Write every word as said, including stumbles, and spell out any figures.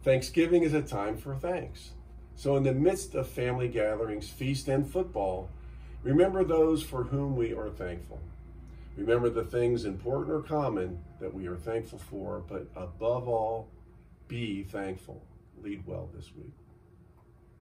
Thanksgiving is a time for thanks. So in the midst of family gatherings, feast, and football, remember those for whom we are thankful. Remember the things important or common that we are thankful for, but above all, be thankful. Lead well this week.